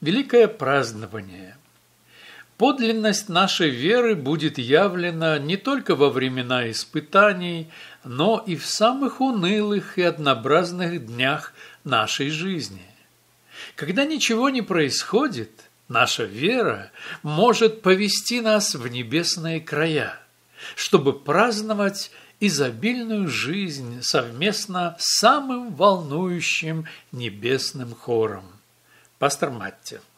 Великое празднование. Подлинность нашей веры будет явлена не только во времена испытаний, но и в самых унылых и однообразных днях нашей жизни. Когда ничего не происходит, наша вера может повести нас в небесные края, чтобы праздновать изобильную жизнь совместно с самым волнующим небесным хором. Пастор Матти.